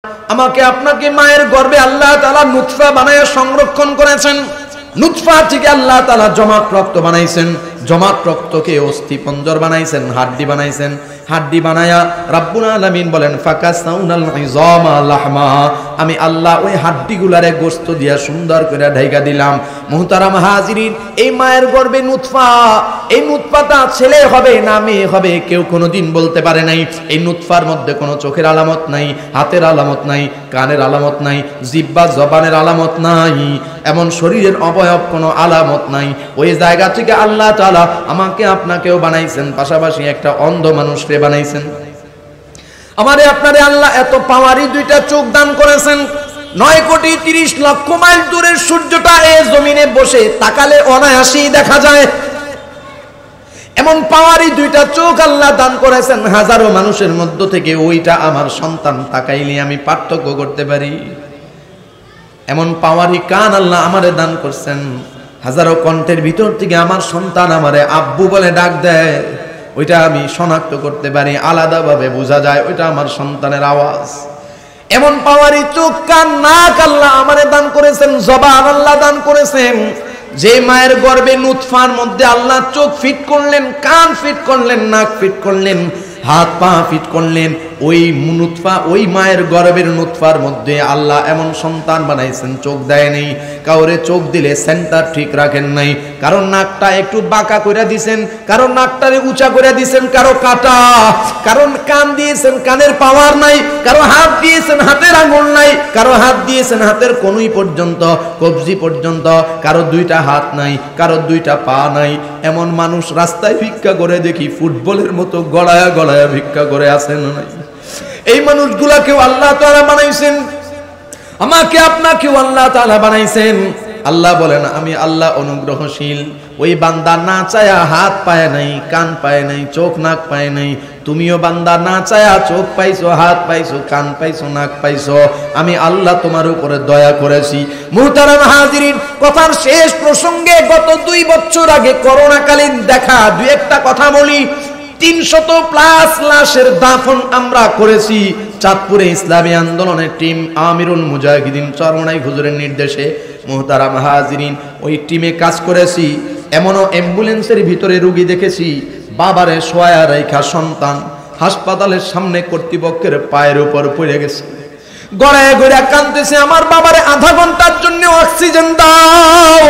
আমাকে আপনাকে মায়ের গর্ভে আল্লাহ তাআলা নুতফা বানায়া সংরক্ষণ করেছেন। নুতফা থেকে আল্লাহ তাআলা জমাট রক্ত বানাইছেন, জমাট রক্তকে অস্থি পঞ্জর বানাইছেন, হাড্ডি বানাইছেন। হাড্ডি বানায়া রাব্বুল আলামিন বলেন ফাকাসাউনাল ইযামা লাহমা, আমি আল্লাহ ওই হাড্ডিগুলারে গোশত দিয়া সুন্দর করে ঢাইকা দিলাম। মুহতারাম হাজিরিন, এই মায়ের গর্ভে নুতফা, এই নুতফাটা ছেলে হবে না মেয়ে হবে কেউ কোনোদিন বলতে পারে নাই। এই নুতফার মধ্যে কোনো চোখের আলামত নাই, হাতের আলামত নাই, কানের আলামত নাই, জিহ্বা জবানের আলামত নাই, এমন শরীরের অবয়ব কোনো আলামত নাই। ওই জায়গা থেকে আল্লাহ তাআলা আমাকে আপনাকেও বানাইছেন, পাশাপাশি একটা অন্ধ মানুষকে বানাইছেন। আমারে আপনারে আল্লাহ এত পাওয়ারি দুইটা চোখ দান করেছেন। 9,30,00,000 মাইল দূরের সূর্যটা এই জমিনে বসে তাকালে অনায়াসেই দেখা যায়। এমন পাওয়ারি দুইটা চোখ আল্লাহ দান করেছেন। হাজারো মানুষের মধ্য থেকে ওইটা আমার সন্তান তাকাইলে আমি পার্থক্য করতে পারি। এমন পাওয়ারি কান আল্লাহ আমারে দান করছেন। হাজারো কণ্ঠের ভিতর থেকে আমার সন্তান আমারে আব্বু বলে ডাক দেয়, ওইটা আমি শনাক্ত করতে পারি, আলাদাভাবে বোঝা যায় ওইটা আমার সন্তানের আওয়াজ। এমন পাওয়ারি চোখ, কান, নাক আল্লাহ আমারে দান করেছেন, জবান আল্লাহ দান করেছেন। যে মায়ের গর্ভে নুতফার মধ্যে আল্লাহ চোখ ফিট করলেন, কান ফিট করলেন, নাক ফিট করলেন, হাত পা ফিট করলেন, ওই নুতফা, ওই মায়ের গর্ভের নুতফার মধ্যে আল্লাহ এমন সন্তান বানাইছেন চোখ দেয় নেই। কাউরে চোখ দিলে সেন্টার ঠিক রাখেন নাই, কারণ নাকটা একটু বাঁকা করে দিছেন, কারণ নাকটারে উঁচা করে দিছেন, কারো কাটা, কারণ কান দিয়েছেন কানের পাওয়ার নাই, কারো হাত দিয়েছেন হাতের আঙুল নাই, কারো হাত দিয়েছেন হাতের কনুই পর্যন্ত, কবজি পর্যন্ত, কারো দুইটা হাত নাই, কারো দুইটা পা নাই। এমন মানুষ রাস্তায় ভিক্ষা করে দেখি, ফুটবলের মতো গড়ায়া গড়ায়া ভিক্ষা করে আসেন নাই। এই মানুষগুলাকেও আল্লাহ তাআলা বানাইছেন, আমাকে আপনাকেও আল্লাহ তাআলা বানাইছেন। আল্লাহ বলেন আমি আল্লাহ অনুগ্রহশীল। ওই বান্দা না চায়া হাত পায় নাই, কান পায় নাই, চোখ নাক পায় নাই। তুমিও বান্দা না চায়া চোখ পাইছো, হাত পাইছো, কান পাইছো, নাক পাইছো। আমি আল্লাহ তোমার উপরে দয়া করেছি। মুহতারাম হাজিরিন, কথার শেষ প্রসঙ্গে গত 2 বছর আগে করোনাকালীন দেখা দুই একটা কথা বলি। 300+ লাশের দাফন আমরা করেছি। চাঁদপুরে ইসলামী আন্দোলনের টিম আমিরুল মুজাহিদিন চরমনাই হুজুরের নির্দেশে, মুহতারাম হাজিরিন, ওই টিমে কাজ করেছি। এমনও অ্যাম্বুলেন্সের ভিতরে রোগী দেখেছি, বাবারে শোয়া রাইখা সন্তান হাসপাতালের সামনে কর্তৃপক্ষের পায়ের উপর পড়ে গেছে, গড়ায় গড়ায় কাঁদতেছে, আমার বাবারে আধা ঘন্টার জন্য অক্সিজেন দাও।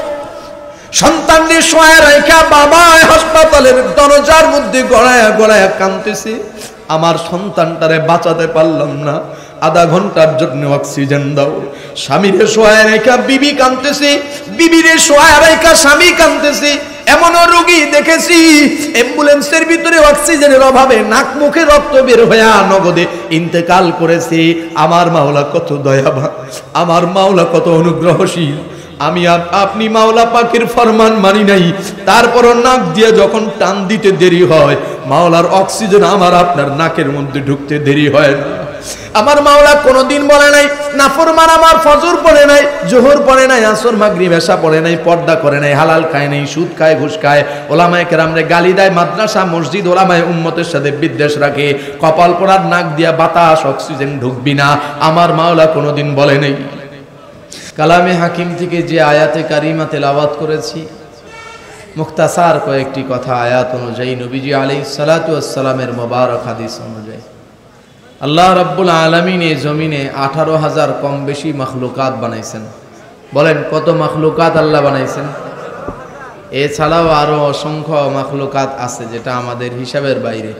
সন্তানদের শোয়া রাইখা বাবা হাসপাতালের দরজার মধ্যে গড়ায় গড়ায় কাঁদতেছে, আমার সন্তানটারে বাঁচাতে পারলাম না, আধা ঘন্টার জন্য অক্সিজেন দাও। স্বামীরে শোয়া রাইখা বিবি কাঁদতেছে, বিবিরে শোয়া রাইখা স্বামী কাঁদতেছে। এমনও রোগী দেখেছি অ্যাম্বুলেন্সের ভিতরে অক্সিজেনের অভাবে নাক মুখে রক্ত বের হয়ে নগদে ইন্তেকাল করেছে। আমার মাওলা কত দয়াবান, আমার মাওলা কত অনুগ্রহশীল। আমি আপনি মাওলা পাকের ফরমান মানি নাই, তারপরও নাক দিয়ে যখন টান দিতে দেরি হয়, মাওলার অক্সিজেন আমার আপনার নাকের মধ্যে ঢুকতে দেরি হয় না। আমার মাওলা কোনোদিন বলে নাই নাফরমান আমার ফজর পড়ে নাই, জোহর পড়ে নাই, আসর মাগরিব এশা পড়ে নাই, পর্দা করে নাই, হালাল খায় নাই, সুদ খায়, ঘুষ খায়, ওলামায়ে কেরামরে গালি দেয়, মাদ্রাসা মসজিদ ওলামায়ে উম্মতের সাথে বিদ্বেষ রাখে, কপাল পড়ার নাক দিয়া বাতাস অক্সিজেন ঢুকবি না, আমার মাওলা কোনোদিন বলে নাই। কালামে হাকিম থেকে যে আয়াতে কারিমা তেলাওয়াত করেছি, মুখতাসার কয়েকটি কথা আয়াত অনুযায়ী, নবীজি আলাইহিস সালাতু ওয়াস সালামের মোবারক হাদিস অনুযায়ী আল্লাহ রাব্বুল আলামিন এই জমিনে 18,000 কম বেশি মাখলুকাত বানাইছেন। বলেন কত মাখলুকাত আল্লাহ বানাইছেন? এছাড়াও আরো অসংখ্য মাখলুকাত আছে যেটা আমাদের হিসাবের বাইরে।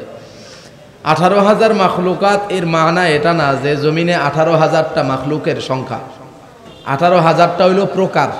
18,000 মাখলুকাত এর মানা এটা না যে জমিনে 18,000টা মাখলুকের সংখ্যা। 18,000টা হইল প্রকার,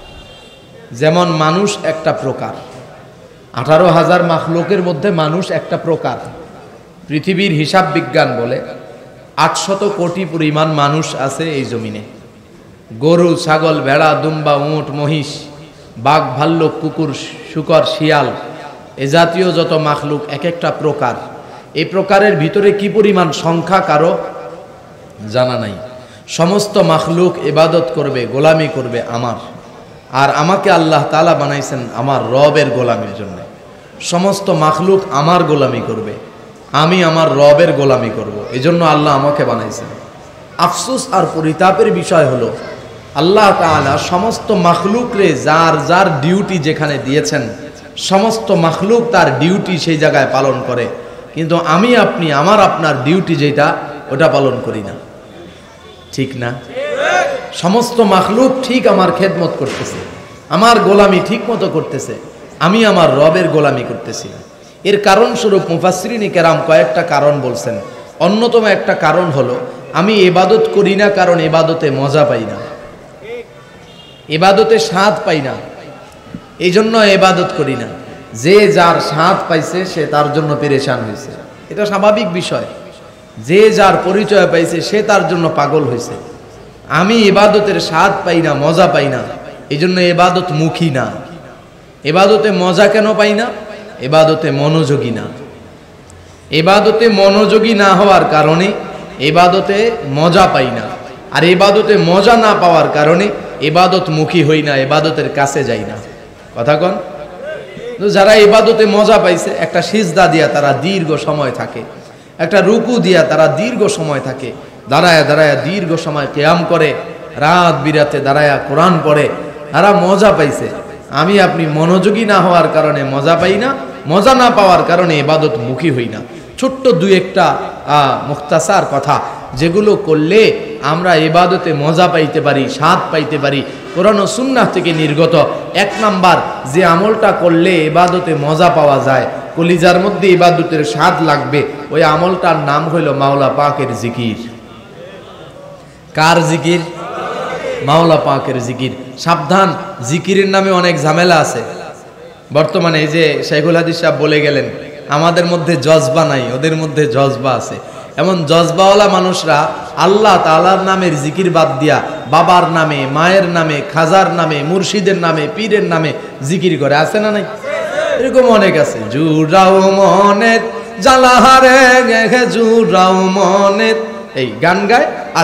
যেমন মানুষ একটা প্রকার। 18,000 মাখলুকের মধ্যে মানুষ একটা প্রকার। পৃথিবীর হিসাব বিজ্ঞান বলে 800 কোটি পরিমাণ মানুষ আছে এই জমিনে। গরু, ছাগল, ভেড়া, দুম্বা, উট, মহিষ, বাঘ, ভাল্লুক, কুকুর, শূকর, শিয়াল, এ জাতীয় যত মাখলুক এক একটা প্রকার। এই প্রকারের ভিতরে কি পরিমাণ সংখ্যা কারো জানা নাই। সমস্ত মাখলুক ইবাদত করবে, গোলামি করবে আমার, আর আমাকে আল্লাহ তাআলা বানাইছেন আমার রবের গোলামির জন্য। সমস্ত মাখলুক আমার গোলামি করবে, আমি আমার রবের গোলামি করব, এজন্য আল্লাহ আমাকে বানাইছেন। আফসোস আর পরিতাপের বিষয় হলো আল্লাহ তাআলা সমস্ত মাখলুকরে যার যার ডিউটি যেখানে দিয়েছেন সমস্ত মাখলুক তার ডিউটি সেই জায়গায় পালন করে, কিন্তু আমি আপনি আমার আপনার ডিউটি যেটা ওটা পালন করি না, ঠিক না? সমস্ত মাখলুক ঠিক আমার খেদমত করতেছে, আমার গোলামি ঠিক মতো করতেছে, আমি আমার রবের গোলামি করতেছি না। এর কারণ স্বরূপ মুফাসসিরিন কেরাম কয়েকটা কারণ বলছেন। অন্যতম একটা কারণ হলো আমি ইবাদত করি না কারণ ইবাদতে মজা পাই না, ইবাদতে স্বাদ পাই না, এই জন্য ইবাদত করি না। যে যার স্বাদ পাইছে সে তার জন্য পেরেশান হয়েছে, এটা স্বাভাবিক বিষয়। যে যার পরিচয় পাইছে সে তার জন্য পাগল হয়েছে। আমি ইবাদতের স্বাদ পাই না, মজা পাই না, এই জন্য ইবাদত মুখী না। ইবাদতে মজা কেন পাই না? ইবাদতে মনোযোগী না। ইবাদতে মনোযোগী না হওয়ার কারণে ইবাদতে মজা পাই না, আর ইবাদতে মজা না পাওয়ার কারণে ইবাদত মুখী হই না, ইবাদতের কাছে যাই না। কথা কন? যারা ইবাদতে মজা পাইছে, একটা সিজদা দিয়া তারা দীর্ঘ সময় থাকে, একটা রুকু দিয়া তারা দীর্ঘ সময় থাকে, দাঁড়ায়া দাঁড়ায়া দীর্ঘ সময় কিয়াম করে, রাত বিরাতে দাঁড়ায়া কোরআন পড়ে, তারা মজা পাইছে। আমি আপনি মনোযোগী না হওয়ার কারণে মজা পাই না, মজা না পাওয়ার কারণে ইবাদত মুখী হই না। ছোট্ট দুই একটা মুখতাসার কথা যেগুলো করলে আমরা ইবাদতে মজা পাইতে পারি, স্বাদ পাইতে পারি, কোরআন ও সুন্নাহ থেকে নির্গত। এক নাম্বার, যে আমলটা করলে ইবাদতে মজা পাওয়া যায়, কলিজার মধ্যে ইবাদতের স্বাদ লাগবে, ওই আমলটার নাম হইল মাওলা পাকের জিকির। কার জিকির? মাওলা পাকের জিকির। সাবধান, জিকিরের নামে অনেক ঝামেলা আছে বর্তমানে। এই যে শাইখুল হাদিস সাহেব বলে গেলেন, আমাদের মধ্যে জজবা নাই, ওদের মধ্যে জজবা আছে। এমন জজবাওয়ালা মানুষরা আল্লাহ তাআলার নামের জিকির বাদ দিয়া বাবার নামে, মায়ের নামে, খাজার নামে, মুর্শিদের নামে, পীরের নামে জিকির করে, আছে না নাই? এরকম অনেক আছে। জুড়াও মনের জালাহারে জুড়াও মনের, এই গান গায় আর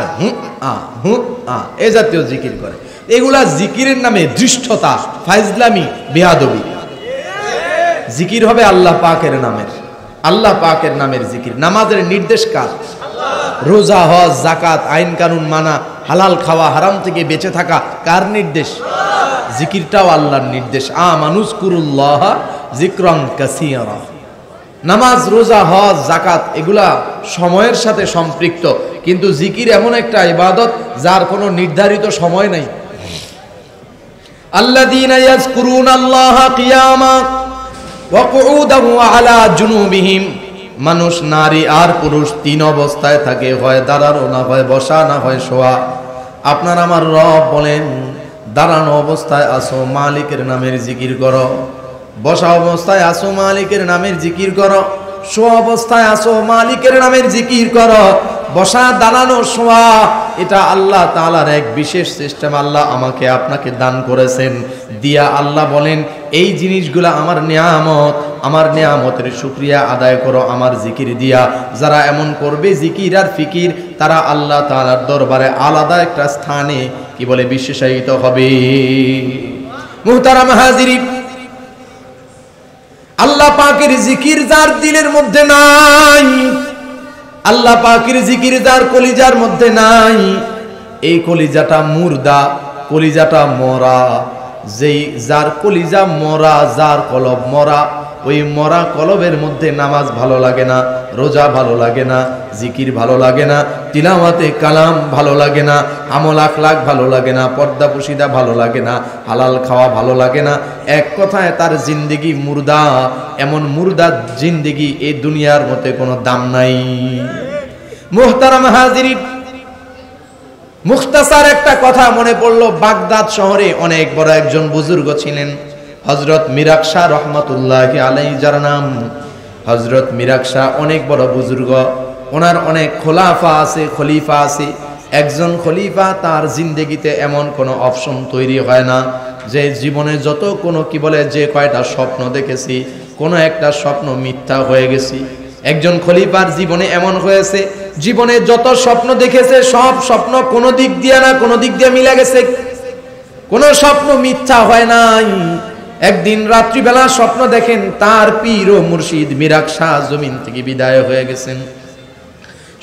এ জাতীয় জিকির করে। এগুলা জিকিরের নামে ধৃষ্টতা, ফাইজলামি, বেয়াদবি। জিকির হবে আল্লাহ পাকের নামের, আল্লাহ পাকের নামের জিকির। নামাজের নির্দেশ কার? রোজা, হজ, যাকাত, আইন কানুন মানা, হালাল খাওয়া, হারাম থেকে বেঁচে থাকা কার নির্দেশ? জিকিরটাও আল্লাহর নির্দেশ। আমানুযকুরুল্লাহ যিকরান কাসীরা। নামাজ, রোজা, হজ, যাকাত এগুলা সময়ের সাথে সম্পৃক্ত, কিন্তু জিকির এমন একটা ইবাদত যার কোনো নির্ধারিত সময় নাই। আল্লাযীনা ইয়াযকুরুনাল্লাহা কিয়ামা ওয়া কুউদান ওয়া আলা জুনুবিহিম। মানুষ, নারী আর পুরুষ তিন অবস্থায় থাকে, হয় দাঁড়ানো, না হয় বসা, না হয় শোয়া। আপনার আমার রব বলেন, দাঁড়ানো অবস্থায় আসো, মালিকের নামের জিকির করো। বসা অবস্থায় আসো, মালিকের নামের জিকির করো। শোয়া অবস্থায় আসো, মালিকের নামের জিকির করো। বসা, দাঁড়ানো, শোয়া এটা আল্লাহ তাআলার এক বিশেষ সিস্টেম আল্লাহ আমাকে আপনাকে দান করেছেন। দিয়া আল্লাহ বলেন, এই জিনিসগুলা আমার নিয়ামত, আমার নিয়ামতের শুকরিয়া আদায় করো আমার জিকির দিয়া। যারা এমন করবে জিকির আর ফিকির, তারা আল্লাহ তাআলার দরবারে আলাদা একটা স্থানে কি বলে বিশেষায়িত হবে। মুহতারাম হাজিরিন, আল্লাহ পাকের জিকির যার দিলের মধ্যে নাই, আল্লাহ পাকের জিকির যার কলিজার মধ্যে নাই, এই কলিজাটা মুর্দা, কলিজাটা মরা। যেই যার কলিজা মরা, যার কলব মরা, ওই মরা কলবের মধ্যে নামাজ ভালো লাগে না, রোজা ভালো লাগে না, জিকির ভালো লাগে না, তিলাওয়াতে কালাম ভালো লাগে না, আমল আখলাক ভালো লাগে না, পর্দা পুশিদা ভালো লাগে না, হালাল খাওয়া ভালো লাগে না। এক কথায় তার জিন্দেগি মুর্দা। এমন মুর্দা জিন্দেগি এই দুনিয়ার মধ্যে কোনো দাম নাই। মুহতারাম হাজিরিন, মুখতাসার একটা কথা মনে পড়লো। বাগদাদ শহরে অনেক বড় একজন বুজুর্গ ছিলেন, হযরত মিরাক শাহ রহমাতুল্লাহি আলাইহি, যার নাম হযরত মিরাক শাহ। অনেক বড় বুজুর্গ, ওনার অনেক খোলাফা আছে, খলিফা আছে। একজন খলিফা, তার জিন্দেগিতে এমন কোনো অপশন তৈরি হয় না যে জীবনে যত কোনো কি বলে যে কয়টা স্বপ্ন দেখেছি, কোনো একটা স্বপ্ন মিথ্যা হয়ে গেছি। একজন খলিফার জীবনে এমন হয়েছে, জীবনে যত স্বপ্ন দেখেছে সব স্বপ্ন কোনো দিক দিয়ে না কোনো দিক দিয়ে মিলে গেছে, কোনো স্বপ্ন মিথ্যা হয় নাই। একদিন রাত্রিবেলা স্বপ্ন দেখেন তার পীর ও মুর্শিদ মিরাক শাহ জমিন থেকে বিদায় হয়ে গেছেন।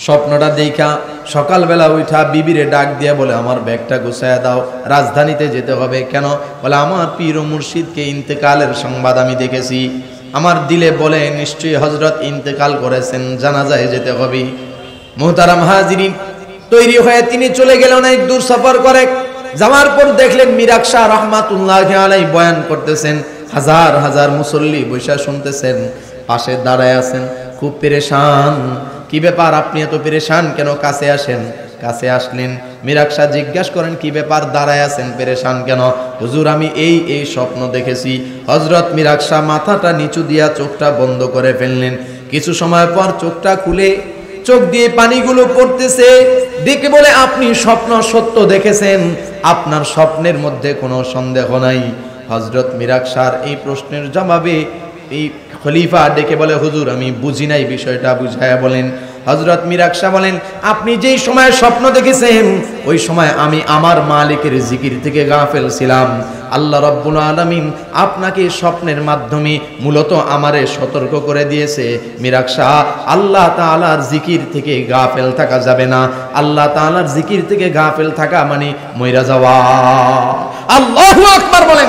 স্বপ্নটা দেখা সকালবেলা উঠা বিবিরে ডাক দিয়ে বলে আমার ব্যাগটা গুছায়া দাও, রাজধানীতে যেতে হবে। কেন? বলে আমার পীর ও মুর্শিদকে ইন্তেকালের সংবাদ আমি দেখেছি। আমার দিলে বলে নিশ্চয়ই হযরত ইন্তেকাল করেছেন, জানাজায় যেতে হবে। মুহতারাম হাজিরিন, তৈরি হয়ে তিনি চলে গেলেন অনেক দূর সফর করে। যাওয়ার পর দেখলেন মিরাক শাহ রহমাতুল্লাহি আলাইহি বয়ান করতেছেন, হাজার হাজার মুসল্লি বৈশা শুনতেছেন, পাশে দাঁড়ায় আছেন, খুব পেরেশান। কি ব্যাপার, আপনি এত পেরেশান কেন? কাছে আসেন। কাছে আসলেন, মিরাক শাহ জিজ্ঞাসা করেন কি ব্যাপার, দাঁড়ায় আছেন, পেরেশান কেন? হুজুর আমি এই স্বপ্ন দেখেছি। হযরত মিরাক শাহ মাথাটা নিচু দিয়া চোখটা বন্ধ করে ফেললেন। কিছু সময় পর চোখটা খুলে চোখ দিয়ে পানিগুলো পড়তেছে, দেখে বলে আপনি স্বপ্ন সত্য দেখেছেন, আপনার স্বপ্নের মধ্যে কোনো সন্দেহ নাই। হযরত মিরাক শাহর এই প্রশ্নের জবাবে এই খলিফা ডেকে বলে, হুজুর আমি বুঝি নাই, বিষয়টা বুঝায়া বলেন। হযরত মিরাক শাহ বলেন, আপনি যেই সময় স্বপ্ন দেখেছেন ওই সময় আমি আমার মালিকের জিকির থেকে গাফেল ছিলাম। আল্লাহ রাব্বুল আলামিন আপনাকে স্বপ্নের মাধ্যমে মূলত আমারে সতর্ক করে দিয়েছে, মিরাক শাহ আল্লাহ তাআলার জিকির থেকে গাফেল থাকা যাবে না। আল্লাহ তাআলার জিকির থেকে গাফেল থাকা মানে মইরা যাওয়া। আল্লাহু আকবার বলেন।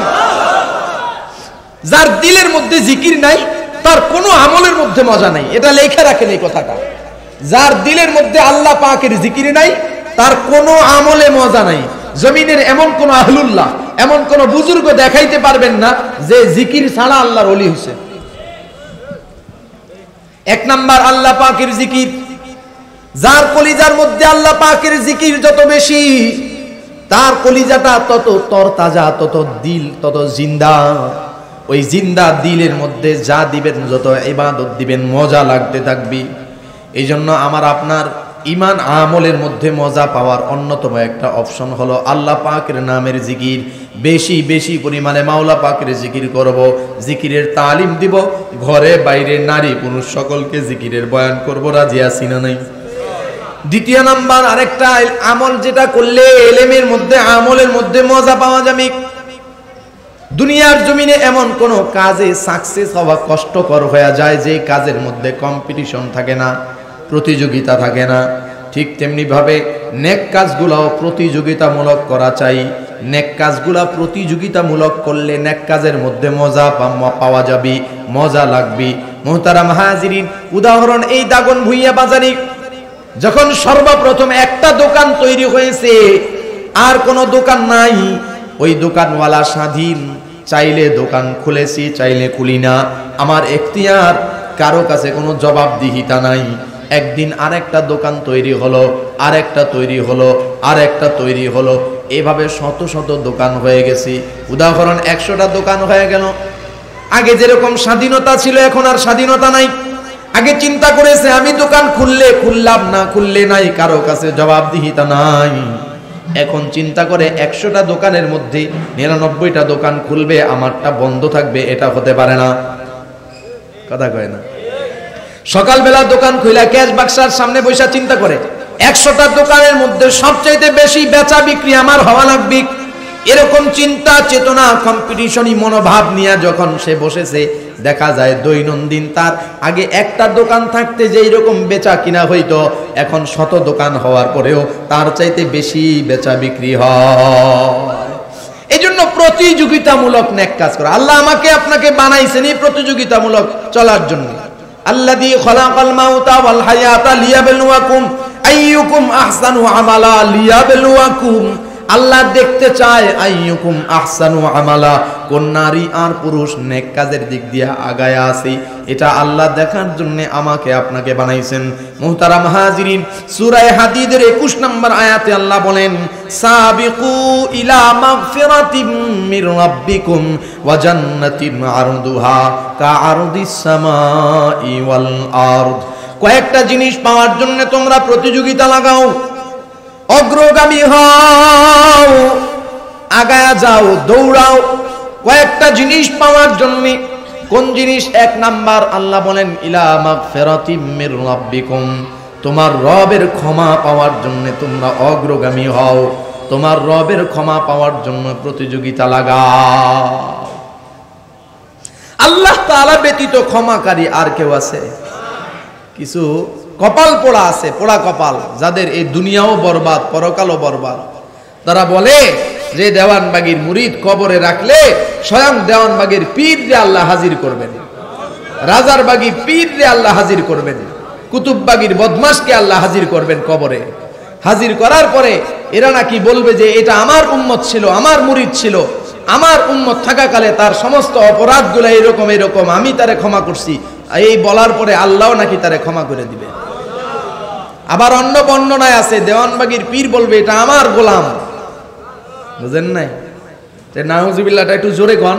যার দিলের মধ্যে জিকির নাই তার কোনো আমলের মধ্যে মজা নাই, এটা লেখা রাখেন এই কথাটা। যার দিলের মধ্যে আল্লাহ পাকের জিকির নাই তার কোনো আমলে মজা নাই। জমিনের এমন কোন আহলুল্লাহ, এমন কোন বুজুর্গ দেখাইতে পারবেন না যে জিকির ছাড়া আল্লাহর ওলি হইছে। এক নাম্বার আল্লাহ পাকের জিকির। যার কলিজার মধ্যে আল্লাহ পাকের জিকির যত বেশি, তার কলিজাটা তত তরতাজা, তত দিল তত জিন্দা। ওই জিন্দা দিলের মধ্যে যা দিবেন, যত ইবাদত দিবেন, মজা লাগতে থাকবে। এই জন্য আমার আপনার ইমান আমলের মধ্যে মজা পাওয়ার অন্যতম একটা অপশন হলো আল্লাহ পাকের নামের জিকির। বেশি বেশি পরিমাণে মাওলা পাকের জিকির করব, জিকিরের তালিম দিব, ঘরে বাইরে নারী পুরুষ সকলকে জিকিরের বয়ান করব। রাজি আছি না নাই? দ্বিতীয় নাম্বার আরেকটা আমল যেটা করলে এলেমের মধ্যে আমলের মধ্যে মজা পাওয়া যাবে। দুনিয়ার জমিনে এমন কোন কাজে সাকসেস হওয়া কষ্টকর হয়ে যায় যে কাজের মধ্যে কম্পিটিশন থাকে না, প্রতিযোগিতা থাকে না। ঠিক তেমনি ভাবে নেক কাজগুলাও প্রতিযোগিতামূলক করা চাই। নেক কাজগুলা প্রতিযোগিতামূলক করলে নেক কাজের মধ্যে মজা পাওয়া যাবে, মজা লাগবে। মুহতারাম হাজিরিন, উদাহরণ এই দাগন ভুইয়া বাজারে যখন সর্বপ্রথম একটা দোকান তৈরি হয়েছে, আর কোনো দোকান নাই, ওই দোকানওয়ালা স্বাধীন, চাইলে দোকান খুলেছি, চাইলে খুলি না, আমার এখতিয়ার, কারো কাছে কোনো জবাবদিহিতা নাই। একদিন আরেকটা দোকান তৈরি হলো, আরেকটা তৈরি হলো, আরেকটা তৈরি হলো, এভাবে শত শত দোকান হয়ে গেছে। উদাহরণ 100টা দোকান হয়ে গেল। আগে যেরকম স্বাধীনতা ছিল এখন আর স্বাধীনতা নাই। আগে চিন্তা করেছে আমি দোকান খুললে খুললাম, না খুললে নাই, কারো কাছে জবাবদিহিতা নাই। এখন চিন্তা করে 100টা দোকানের মধ্যে 99টা দোকান খুলবে, আমারটা বন্ধ থাকবে, এটা হতে পারে না। কথা কয় না? সকালবেলা দোকান খুইলা ক্যাশ বাক্সার সামনে বসে চিন্তা করে 100টা দোকানের মধ্যে সবচাইতে বেশি বেচা বিক্রি আমার হওয়া লাগবে। এরকম চিন্তা চেতনা, কম্পিটিশনই মনোভাব নিয়ে যখন সে বসেছে, দেখা যায় দৈনন্দিন তার আগে একটা দোকান থাকতে যে এরকম বেচা কিনা হইতো, এখন শত দোকান হওয়ার পরেও তার চাইতে বেশি বেচা বিক্রি হয়। এই জন্য প্রতিযোগিতামূলক নেক কাজ করা। আল্লাহ আমাকে আপনাকে বানাইছেন এই প্রতিযোগিতামূলক চলার জন্য। আল্লাযী খালাকাল মাউতা ওয়াল হায়াতা লিয়াবলুয়াকুম আইয়ুকুম আহসানু আমালা, লিয়াবলুয়াকুম। আল্লাহ দেখতে চায় আইয়ুকুম আহসানু আমালা, কোন নারী আর পুরুষ নেক কাজের দিক দিয়ে আগায় আছে, এটা আল্লাহ দেখার জন্য আমাকে আপনাকে বানাইছেন। মুহতারাম হাজিরিন, সূরা হাদীদের 21 নম্বর আয়াতে আল্লাহ বলেন, সাবিকু ইলা মাগফিরাতিম মির রাব্বিকুম ওয়া জান্নাতিন আরদুহা কাআরদিস সামাই ওয়াল আরদ। কয়েকটা জিনিস পাওয়ার জন্য তোমরা প্রতিযোগিতা লাগাও, অগ্রগামী হও, আগায়া যাও, দৌড়াও কয়েকটা জিনিস পাওয়ার জন্য। কোন জিনিস? 1 নাম্বার আল্লাহ বলেন ইলা মাগফিরাতিম মির রাব্বিকুম, তোমার রবের ক্ষমা পাওয়ার জন্য তোমরা অগ্রগামী হও, তোমার রবের ক্ষমা পাওয়ার জন্য প্রতিযোগিতা লাগাও। আল্লাহ তাআলা ব্যতীত ক্ষমাকারী আর কেউ আছে? কিছু কপাল পোড়া আছে, পোড়া কপাল, যাদের এই দুনিয়াও বরবাদ পরকালও বরবাদ। তারা বলে যে দেওয়ানবাগীর মুরিদ কবরে রাখলে স্বয়ং দেওয়ানবাগীর পীর রে আল্লাহ হাজির করবেন, রাজারবাগী পীর রে আল্লাহ হাজির করবেন, কুতুববাগীর বদমাশকে আল্লাহ হাজির করবেন কবরে। হাজির করার পরে এরা নাকি বলবে যে এটা আমার উম্মত ছিল, আমার মুরিদ ছিল, আমার উম্মত থাকাকালে তার সমস্ত অপরাধগুলো এরকম এরকম, আমি তারে ক্ষমা করছি। এই বলার পরে আল্লাহও নাকি তারে ক্ষমা করে দিবে। আবার অন্য বর্ণনায় আছে দেওয়ানবাগীর পীর বলবে এটা আমার গোলাম। বুঝেন নাই? নাউজুবিল্লাহটা একটু জোরে কন।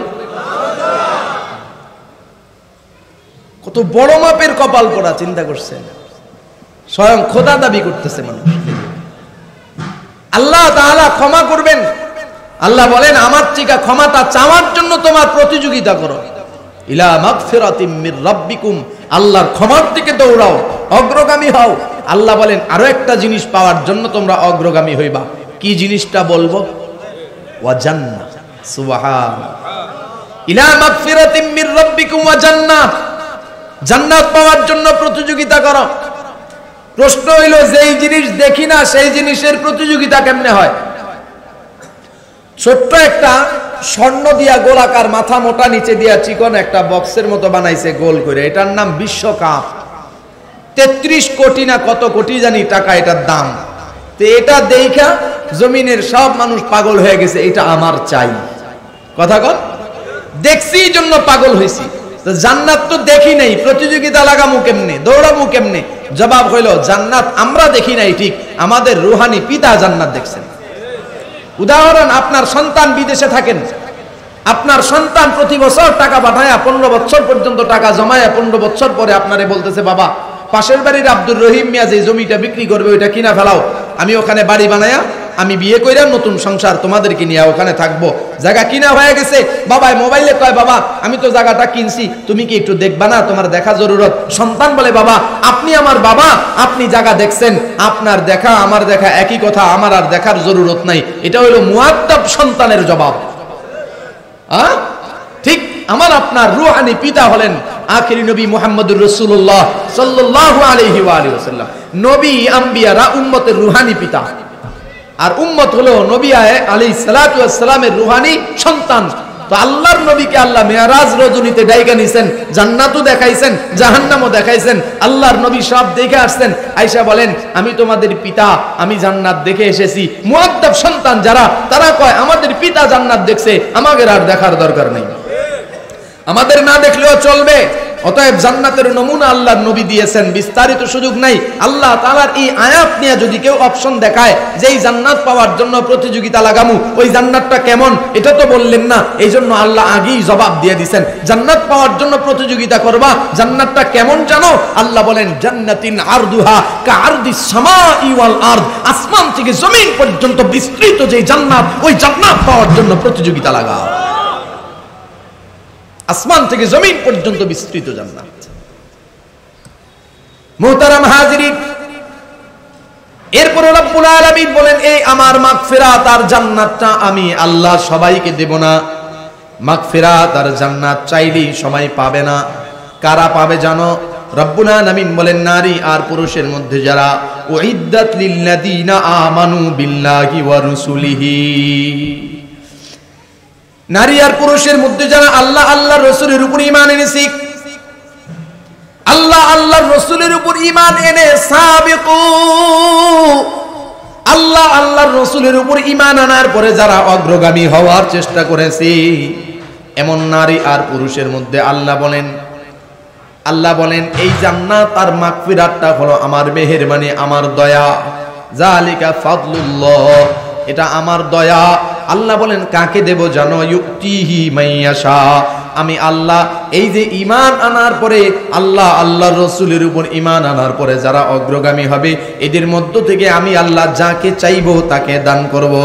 কত বড় মাপের কপাল পোড়া, চিন্তা করছেন? স্বয়ং খোদা দাবি করতেছে মানুষ। আল্লাহ তাআলা ক্ষমা করবেন। আল্লাহ বলেন আমার থেকে ক্ষমাটা চাওয়ার জন্য তোমার প্রতিযোগিতা করো। ইলা মাগফিরাতিম মির রাব্বিকুম, আল্লাহর ক্ষমার দিকে দৌড়াও, অগ্রগামী হও। আল্লাহ বলেন আরো একটা জিনিস পাওয়ার জন্য তোমরা অগ্রগামী হইবা। কি জিনিসটা বলবো? ওয়া জান্নাহ। সুবহানাল্লাহ। ইলা মাগফিরাতিম মির রাব্বিকুম ওয়া জান্নাহ, জান্নাত পাওয়ার জন্য প্রতিযোগিতা করো। প্রশ্ন হইল যেই জিনিস দেখি না সেই জিনিসের প্রতিযোগিতা কেমনে হয়? ছোট্ট একটা স্বর্ণ দিয়া গোলাকার মাথা মোটা নিচে দিয়া চিকন একটা বক্সের মতো বানাইছে গোল করে, এটার নাম বিশ্বকাপ। 33 কোটি না কত কোটি জানি টাকা এটার দাম। তো এটা দেখা জমিনের সব মানুষ পাগল হয়ে গেছে, এটা আমার চাই। কথা কন, দেখছি জন্য পাগল হয়েছি। জান্নাত তো দেখি নাই, প্রতিযোগিতা লাগামু কেমনে, দৌড়ামু কেমনে? জবাব হইল জান্নাত আমরা দেখি নাই ঠিক, আমাদের রুহানি পিতা জান্নাত দেখছেন। উদাহরণ, আপনার সন্তান বিদেশে থাকেন, আপনার সন্তান প্রতি বছর টাকা পাঠায়া 15 বছর পর্যন্ত টাকা জমায়া 15 বছর পরে আপনারে বলতেছে বাবা পাশের বাড়ির আব্দুর রহিম মিয়া যে জমিটা বিক্রি করবে ওইটা কিনা ফেলাও, আমি ওখানে বাড়ি বানায়া আমি বিয়ে কইরা নতুন সংসার তোমাদেরকে নিয়ে ওখানে থাকবো। জায়গা কিনা হয়ে গেছে। বাবা মোবাইলে কয় বাবা আমি তো জায়গাটা কিনছি, তুমি কি একটু দেখবা না, তোমার দেখা জরুরত। সন্তান বলে বাবা আপনি আমার বাবা, আপনি জায়গা দেখছেন, আপনার দেখা আমার দেখা একই কথা, আমার আর দেখার জরুরত নাই। এটা হলো মুআদ্দাব সন্তানের জবাব। ঠিক আমার আপনার রূহানি পিতা হলেন আখিরি নবী মুহাম্মদুর রাসূলুল্লাহ সাল্লাল্লাহু আলাইহি ওয়া আলিহি ওয়াসাল্লাম। নবী আম্বিয়ারা উম্মতের রূহানি পিতা, আর উম্মত হলো নবী আলাইহিস সালাতু ওয়াস সালামের রূহানি সন্তান। তো আল্লাহর নবীকে আল্লাহ মেরাজ রজনীতে ডাইকা নিছেন, জান্নাতও দেখাইছেন, জাহান্নামও দেখাইছেন। আল্লাহর নবী সব দেখে আসছেন। আয়েশা বলেন আমি তোমাদের পিতা, আমি জান্নাত দেখে এসেছি। মুআদ্দাব সন্তান যারা, তারা কয় আমাদের পিতা জান্নাত দেখছে, আমাদের আর দেখার দরকার নেই, আমাদের না দেখলেও চলবে। অতএব জান্নাতের নমুনা আল্লাহর নবী দিয়েছেন, বিস্তারিত সুযোগ নাই। আল্লাহ তাআলার এই আয়াত নিয়ে যদি কেউ অপশন দেখায় যে এই জান্নাত পাওয়ার জন্য প্রতিযোগিতা লাগামু, ওই জান্নাতটা কেমন এটা তো বললেন না, এই জন্য আল্লাহ আগেই জবাব দিয়ে দিয়েছেন জান্নাত পাওয়ার জন্য প্রতিযোগিতা করবা। জান্নাতটা কেমন জানো? আল্লাহ বলেন জান্নাতিন আরদুহা কাআরদিস সামাই ওয়াল আরদ, আসমান থেকে জমিন পর্যন্ত বিস্তৃত যে জান্নাত, ওই জান্নাত পাওয়ার জন্য প্রতিযোগিতা লাগাও। আসমান থেকে জমিন পর্যন্ত বিস্তৃত জান্নাত। মুহতারাম হাজিরিন, এরপর রব্বুল আলামিন বলেন এই আমার মাগফিরাত আর জান্নাতটা আমি আল্লাহ সবাইকে দেব না। মাগফিরাত আর জান্নাত চাইলেই সবাই পাবে না। কারা পাবে জানো? রব্বুল আলামিন বলেন নারী আর পুরুষের মধ্যে যারা উইদ্দাত লিল্লাযিনা আমানু বিল্লাহি ওয়া রাসূলিহি, নারী আর পুরুষের মধ্যে যারা আল্লাহ আল্লাহর রাসূলের উপর ঈমান এনেছে, আল্লাহ আল্লাহর রাসূলের উপর ঈমান এনে সাবিকু, আল্লাহ আল্লাহর রাসূলের উপর ঈমান আনার পরে যারা অগ্রগামী হওয়ার চেষ্টা করেছে, এমন নারী আর পুরুষের মধ্যে আল্লাহ বলেন এই জান্নাত আর মাগফিরাতটা হলো আমার মেহেরবানি, আমার দয়া। যালিকা ফাদলুল্লাহ, এটা আমার দয়া। আল্লাহ বলেন কাকে দেব জানো? ইউতিহি মাইয়াশা, আমি আল্লাহ এই যে ঈমান আনার পরে আল্লাহ আল্লাহর রাসূলের উপর ঈমান আনার পরে যারা অগ্রগামী হবে, এদের মধ্য থেকে আমি আল্লাহ যাকে চাইবো তাকে দান করব।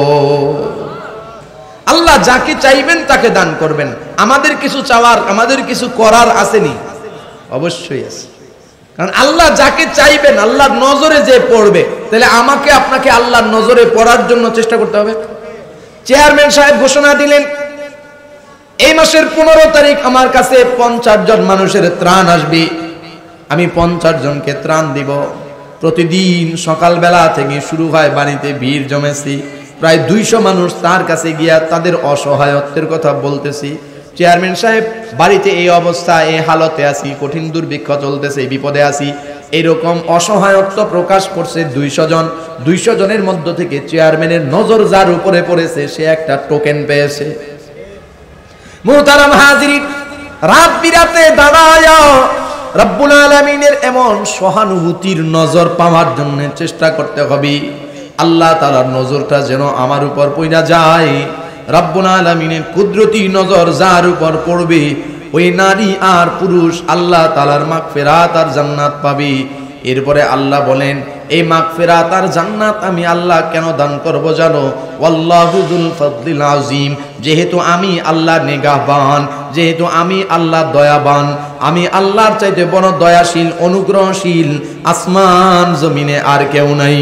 আল্লাহ যাকে চাইবেন তাকে দান করবেন। আমাদের কিছু চাওয়ার, আমাদের কিছু করার আসেনি? অবশ্যই আছে। কারণ আল্লাহ যাকে চাইবেন আল্লাহর নজরে যে পড়বে, তাহলে আমাকে আপনাকে আল্লাহর নজরে পড়ার জন্য চেষ্টা করতে হবে। চেয়ারম্যান সাহেব ঘোষণা দিলেন এই মাসের 15 তারিখ আমার কাছে 50 জন মানুষের ত্রাণ আসবে। আমি 50 জনকে ত্রাণ দিব। প্রতিদিন সকালবেলা থেকে শুরু হয়, বাড়িতে ভিড় জমেছি, প্রায় 200 মানুষ তার কাছে গিয়া তাদের অসহায়ত্বের কথা বলতেছি। চেয়ারম্যান সাহেব, বাড়িতে এই অবস্থা, এই হালতে আছি, কঠিন দুর্ভিক্ষ চলতেছে, বিপদে আছি, এরকম অসহায়ত্ব প্রকাশ করছে 200 জন। 200 জনের মধ্য থেকে চেয়ারম্যানের নজর যার উপরে পড়েছে সে একটা টোকেন পেয়েছে। মুহতারাম হাজিরিন, রাত বিরাতে দাঁড়ায় রব্বুল আলামিনের এমন সহানুভূতির নজর পাওয়ার জন্য চেষ্টা করতে হবে। আল্লাহ তাআলার নজরটা যেন আমার উপর পড়া যায়। রব্বুল আলামিনের কুদরতি নজর যার উপর পড়বে, ওই নারী আর পুরুষ আল্লাহ তাআলার মাগফিরাত আর জান্নাত পাবে। এরপরে আল্লাহ বলেন, এই মাগফিরাত আর জান্নাত আমি আল্লাহ কেন দান করব জানো? ওয়াল্লাহু যুল ফাদলিল আযীম, যেহেতু আমি আল্লাহ নিগাহবান, যেহেতু আমি আল্লাহ দয়াবান, আমি আল্লাহর চাইতে বড় দয়াশীল অনুগ্রহশীল আসমান জমিনে আর কেউ নাই।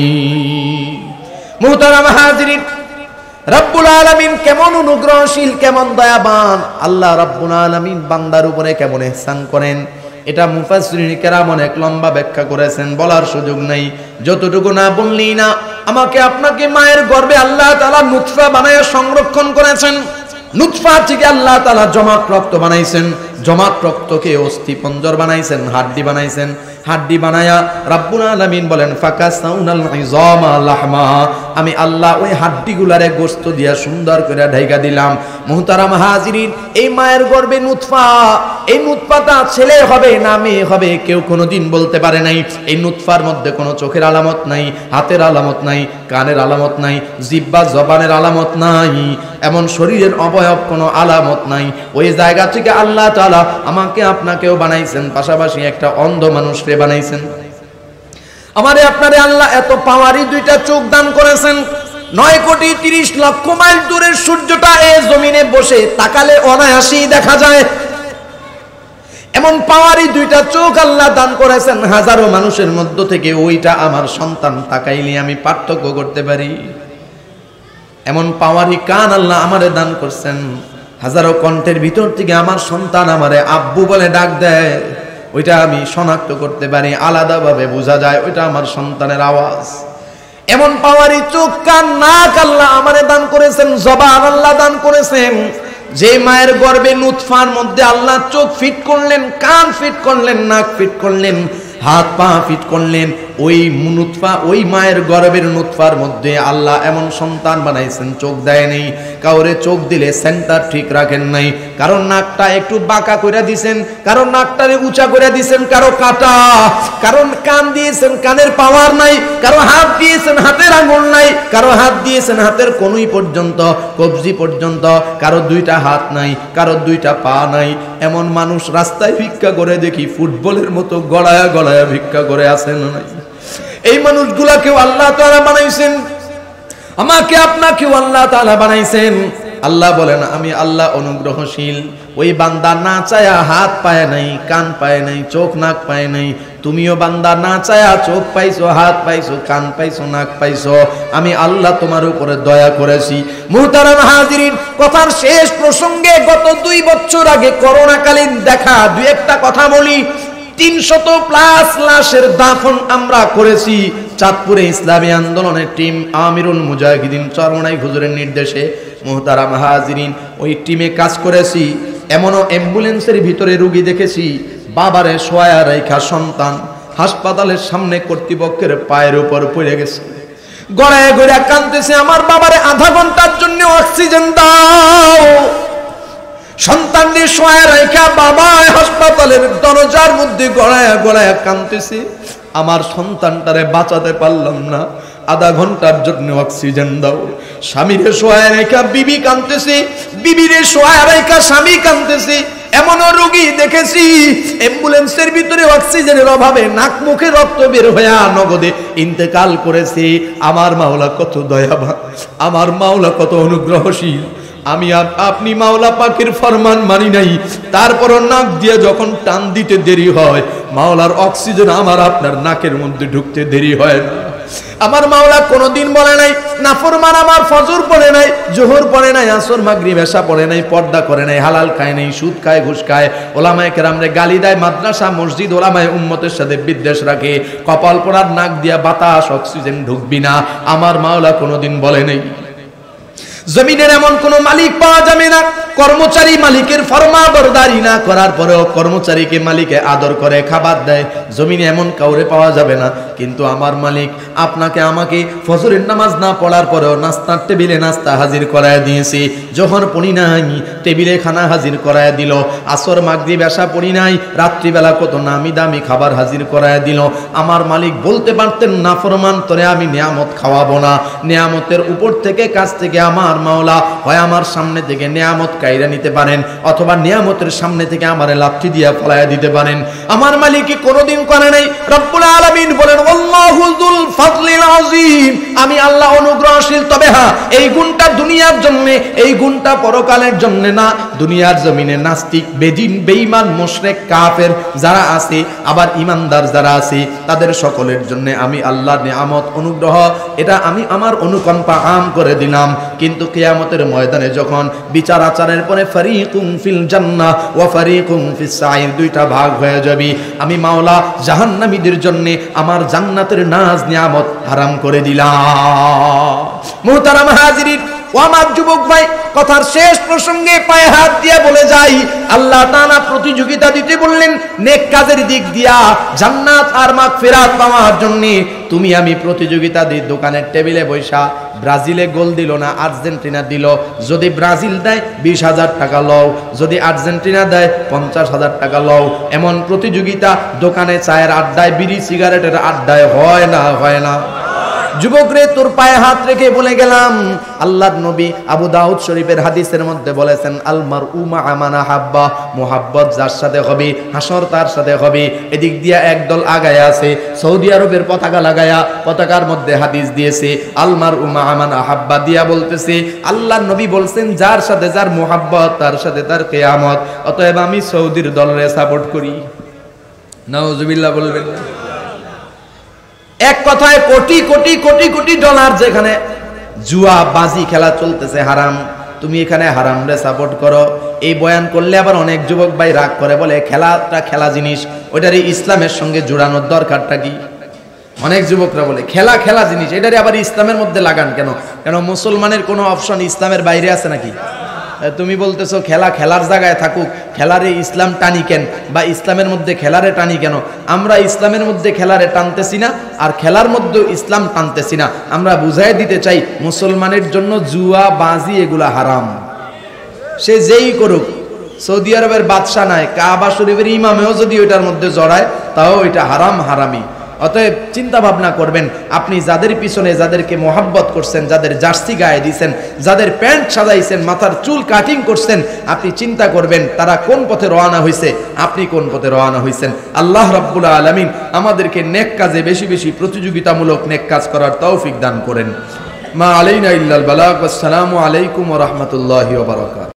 মুহতারাম হাজিরিন, রব্বুল আলামিন কেমন অনুগ্রহশীল, কেমন দয়াবান, আল্লাহ রব্বুল আলামিন বান্দার উপরে কেমন ইহসান করেন, এটা মুফাসসিরিন কেরাম অনেক লম্বা ব্যাখ্যা করেছেন, বলার সুযোগ নাই। যতটুকু না বললেই না, আমাকে আপনাকে মায়ের গর্ভে আল্লাহ তাআলা নুতফা বানায় সংরক্ষণ করেছেন। নুতফা থেকে আল্লাহ তাআলা জমাট রক্ত বানাইছেন, জমাট রক্তকে অস্থি পঞ্জর বানাইছেন, হাড্ডি বানাইছেন। হাড্ডি বানায়া রব্বুল আলামিন বলেন, ফাকাসাউনাল ইযামা লাহমা, আমি আল্লাহ ওই হাড্ডিগুলারে গোশত দিয়া সুন্দর করে ঢাইকা দিলাম। মুহতারাম হাজিরিন, এই মায়ের গর্ভে নুতফা, এই নুতফাটা ছেলে হবে না মেয়ে হবে কেউ কোনোদিন বলতে পারে নাই। এই নুতফার মধ্যে কোনো চোখের আলামত নাই, হাতের আলামত নাই, কানের আলামত নাই, জিহ্বা জবানের আলামত নাই, এমন শরীরের অবয়ব কোনো আলামত নাই। ওই জায়গা থেকে আল্লাহ তাআলা আমাকে আপনাকেও বানাইছেন, পাশাপাশি একটা অন্ধ মানুষকে বানাইছেন। আমারে আপনারে আল্লাহ এত পাওয়ারি দুইটা চোখ দান করেছেন। 9,30,00,000 মাইল দূরের সূর্যটা এই জমিনে বসে তাকালে অনায়াসেই দেখা যায়, এমন পাওয়ারি দুইটা চোখ আল্লাহ দান করেছেন। হাজারো মানুষের মধ্য থেকে ওইটা আমার সন্তান তাকাইলে আমি পার্থক্য করতে পারি। এমন পাওয়ারি কান আল্লাহ আমারে দান করছেন। হাজারো কণ্ঠের ভিতর থেকে আমার সন্তান আমারে আব্বু বলে ডাক দেয়, ওইটা আমি শনাক্ত করতে পারি, আলাদাভাবে বোঝা যায় ওইটা আমার সন্তানের আওয়াজ। এমন পাওয়ারি চোখ, কান, নাক আল্লাহ আমারে দান করেছেন, জবান আল্লাহ দান করেছেন। যে মায়ের গর্ভে নুতফার মধ্যে আল্লাহ চোখ ফিট করলেন, কান ফিট করলেন, নাক ফিট করলেন, হাত পা ফিট করলেন, ওই নুতফা, ওই মায়ের গর্ভের নুতফার মধ্যে আল্লাহ এমন সন্তান বানাইছেন চোখ দেয় নাই। কাউরে চোখ দিলে সেন্টার ঠিক রাখেন নাই, কারণ নাকটা একটু বাঁকা করে দিছেন, কারণ নাকটারে উঁচা করে দিছেন, কারো কাটা, কারণ কান দিয়েছেন কানের পাওয়ার নাই, কারো হাত দিয়েছেন হাতের আঙুল নাই, কারো হাত দিয়েছেন হাতের কনুই পর্যন্ত, কবজি পর্যন্ত, কারো দুইটা হাত নাই, কারো দুইটা পা নাই। এমন মানুষ রাস্তায় ভিক্ষা করে দেখি, ফুটবলের মতো গড়ায়া গড়ায়া ভিক্ষা করে আসেন নাই। এই মানুষগুলাকেও আল্লাহ তাআলা বানাইছেন, আমাকে আপনাকেও আল্লাহ তাআলা বানাইছেন। আল্লাহ বলেন, আমি আল্লাহ অনুগ্রহশীল। ওই বান্দা না চায়া হাত পায় নাই, কান পায় নাই, চোখ নাক পায় নাই। তুমিও বান্দা না চায়া চোখ পাইছো, হাত পাইছো, কান পাইছো, নাক পাইছো। আমি আল্লাহ তোমার উপরে দয়া করেছি। মুহতারাম হাজিরিন, কথার শেষ প্রসঙ্গে গত 2 বছর আগে করোনাকালীন দেখা দুই একটা কথা বলি। 300+ লাশের দাফন আমরা করেছি চাঁদপুরে ইসলামী আন্দোলনের টিম, আমিরুল মুজাহিদিন চরমনাই হুজুরের নির্দেশে। মুহতারাম হাজিরিন, ওই টিমে কাজ করেছি। এমনও অ্যাম্বুলেন্সের ভিতরে রোগী দেখেছি, বাবারে শোয়া রাইখা সন্তান হাসপাতালের সামনে কর্তৃপক্ষের পায়ের উপর পড়ে গেছে, গড়ায় গড়ায় কাঁদতেছে, আমার বাবারে আধা ঘন্টার জন্য অক্সিজেন দাও। সন্তানদের শোয়া রাইখা বাবা হাসপাতালের দরজার মধ্যে গড়ায় গড়ায় কাঁদতেছে, আমার সন্তানটারে বাঁচাতে পারলাম না, আধা ঘন্টার জন্য অক্সিজেন দাও। স্বামীরে শোয়া রেখা বিবি কাঁদতেছে, বিবিরে শোয়া রেখা স্বামী কাঁদতেছে। এমনও রোগী দেখেছি অ্যাম্বুলেন্সের ভিতরে অক্সিজেনের অভাবে নাক মুখে রক্ত বের হয়ে নগদে ইন্তেকাল করেছে। আমার মাওলা কত দয়াবান, আমার মাওলা কত অনুগ্রহশীল। আমি আপনি মাওলা পাকের ফরমান মানি নাই, তারপরও নাক দিয়ে যখন টান দিতে দেরি হয়, মাওলার অক্সিজেন আমার আপনার নাকের মধ্যে ঢুকতে দেরি হয় না। আমার মাওলা কোনোদিন বলে নাই নাফরমান আমার ফজর পড়ে নাই, জোহর পড়ে নাই, আসর মাগরিব এশা পড়ে নাই, পর্দা করে নাই, হালাল খায় নাই, সুদ খায়, ঘুষ খায়, ওলামায়ে কেরামরে গালি দেয়, মাদ্রাসা মসজিদ ওলামায়ে উম্মতের সাথে বিদ্বেষ রাখে, কপাল পোড়ার নাক দিয়া বাতাস অক্সিজেন ঢুকবি না, আমার মাওলা কোনোদিন বলে নাই। জমিনের এমন কোন মালিক পাওয়া যাবে না কর্মচারী মালিকের ফরমাবরদারি না করার পরেও কর্মচারীকে মালিকে আদর করে খাবার দেয়, জমিনে এমন কাউরে পাওয়া যাবে না। কিন্তু আমার মালিক আপনাকে আমাকে ফজরের নামাজ না পড়ার পরেও নাস্তার টেবিলে নাস্তা হাজির করায় দিয়েছে, যখন পড়ি নাই টেবিলে খানা হাজির করায় দিল, আসর মাগরিব এশা পড়ি নাই রাত্রিবেলা কত নামি দামি খাবার হাজির করায় দিল। আমার মালিক বলতে পারতেন নাফরমান তোরে আমি নিয়ামত খাওয়াবো না, নিয়ামতের উপর থেকে কাছ থেকে আমার মাওলা হয় আমার সামনে থেকে নিয়ামত কাইরা নিতে পারেন, অথবা নিয়ামতের সামনে থেকে আমারে লাথি দিয়া ফলাইয়া দিতে পারেন। আমার মালিক কি কোনোদিন করে নাই? রব্বুল আলামিন বলেন আল্লাহু যুল ফাদলিল আযীম, আমি আল্লাহ অনুগ্রহশীল, তবে হ্যাঁ এই গুণটা দুনিয়ার জন্য, এই গুণটা পরকালের জন্য না। দুনিয়ার জমিনে নাস্তিক, বেদিন, বেঈমান, মুশরিক, কাফের যারা আছে, আবার ইমানদার যারা আছে, তাদের সকলের জন্য আমি আল্লাহর নিয়ামত অনুগ্রহ এটা আমি আমার অনুকম্পা আম করে দিলাম। কিন্তু কিয়ামতের ময়দানে যখন বিচার আচারের পরে ফারিকুম ফিল জান্নাহ ওয়া ফারিকুম ফিস সাইর, দুইটা ভাগ হয়ে যাবে, আমি মাওলা জাহান্নামীদের জন্য আমার জান্নাতের নাজ নিয়ামত হারাম করে দিলাম। মুহতারাম হাজিরিন ও আমার যুবক ভাই, কথার শেষ প্রসঙ্গে পায়ে হাত দিয়ে বলে যাই, আল্লাহ তাআলা প্রতিযোগিতা দিতে বললেন নেক কাজের দিক দিয়া, জান্নাত আর মাগফিরাত পাওয়ার জন্য। তুমি আমি প্রতিযোগিতা দিই দোকানের টেবিলে বৈশা, ব্রাজিলে গোল দিল না আর্জেন্টিনা দিল, যদি ব্রাজিল দেয় 20,000 টাকা লও, যদি আর্জেন্টিনা দেয় 50,000 টাকা লও। এমন প্রতিযোগিতা দোকানে চায়ের আড্ডায়, বিড়ি সিগারেটের আড্ডায় হয় না? হয় না? যুবক রে, তোর পায়ে হাত রেখে বলে গেলাম, আল্লাহর নবী আবু দাউদ শরীফের হাদিসের মধ্যে বলেছেন আল মারউ মা'a মান আহাব্বা, মুহাব্বত যার সাথে হবে হাসর তার সাথে হবে। এদিক দিয়া একদল আগায় আছে, সৌদি আরবের পতাকা লাগায়া পতাকার মধ্যে হাদিস দিয়েছে আল মারউ মা'a মান আহাব্বা দিয়া, বলতেছে আল্লাহর নবী বলছেন যার সাথে যার মুহাব্বত তার সাথে তার কিয়ামত। অতএব আমি সৌদির দলরে সাপোর্ট করি। নাউজুবিল্লাহ বলবেন না? এক কথায় কোটি কোটি কোটি কোটি ডলার যেখানে জুয়া বাজি খেলা চলতেছে হারাম, তুমি এখানে হারাম রে সাপোর্ট করো। এই বয়ান করলে আবার অনেক যুবক ভাই রাগ করে, বলে খেলাটা খেলা জিনিস, ওইটার ইসলামের সঙ্গে জোড়ানোর দরকারটা কি? অনেক যুবকরা বলে খেলা খেলা জিনিস, এটারে আবার ইসলামের মধ্যে লাগান কেন? কেন মুসলমানের কোনো অপশন ইসলামের বাইরে আছে নাকি? তুমি বলতেছো খেলা খেলার জায়গায় থাকুক, খেলারে ইসলাম টানি কেন, বা ইসলামের মধ্যে খেলারে টানি কেন? আমরা ইসলামের মধ্যে খেলারে টানতেছি না, আর খেলার মধ্যে ইসলাম টানতেছি না। আমরা বুঝাই দিতে চাই মুসলমানের জন্য জুয়া বাজি এগুলা হারাম, সে যেই করুক। সৌদি আরবের বাদশা নাই, কাবা শরীফের ইমামেও যদি ওইটার মধ্যে জড়ায় তাও এটা হারাম হারামি। অতএব চিন্তা ভাবনা করবেন, আপনি যাদের পিছনে যাদেরকে মোহাব্বত করছেন, যাদের জার্সি গায়ে দিয়েছেন, যাদের প্যান্ট সাজাইছেন, মাথার চুল কাটিং করছেন, আপনি চিন্তা করবেন তারা কোন পথে রওনা হয়েছে, আপনি কোন পথে রওনা হয়েছেন। আল্লাহ রাব্বুল আলামিন আমাদেরকে নেক কাজে বেশি বেশি প্রতিযোগিতামূলক নেক কাজ করার তৌফিক দান করেন। মা আলাইনা ইল্লাল বালাগ। আসসালামু আলাইকুম ওয়া রাহমাতুল্লাহি ওয়া বারাকাতুহু।